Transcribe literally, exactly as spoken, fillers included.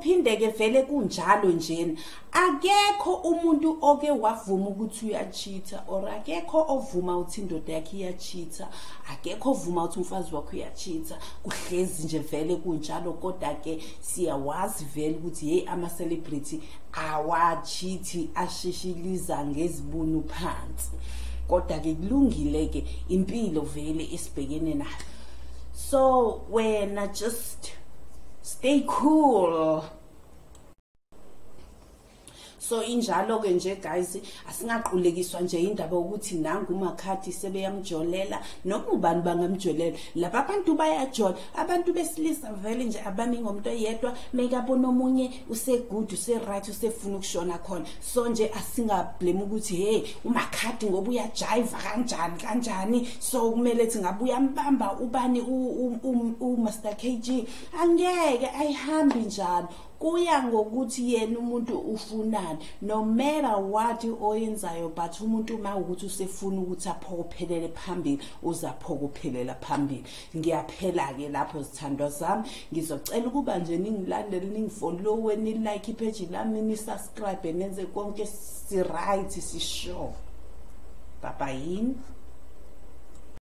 kuphindeke vele kunjalo njena akekho umuntu oke wavuma ukuthi uyacheater or akekho ovuma ukuthi indoda yakhe iyacheater akekho ovuma ukuthi umfazi wakhe uyacheater kuhlezi nje vele kunjalo kodwa ke siyawazi vele ukuthi hey ama celebrity awacheati ashishiliza ngezibunu phansi kodwa ke kulungile ke impilo vele esibhekene nayo so wena just stay cool. So injalo ke nje guys asingaqulekiswa nje indaba ukuthi nangu umakhati sebeyamjolela nokubani bangamjolela laba abantu bayajola abantu besilisa vele nje abaningi umuntu oyedwa mekabona omunye use good use right usefuna ukushona khona so nje asingablame ukuthi hey umakhati ngoba uyajive kanjani kanjani so kumele ethi ngabe uyambamba ubani u Master K G angeke ayihambi njalo kuya ngokuthi yena umuntu ufunani no matter what oyenzayo but umuntu uma ukuthi usefuna ukuthi aphokophelele phambili uzaphokophelela phambili ngiyaphela ke lapho sithandwa zami ngizocela ukuba nje ningilandele ningifollow ni like ipage lami ni subscribe nenze konke si right si sure bye bye.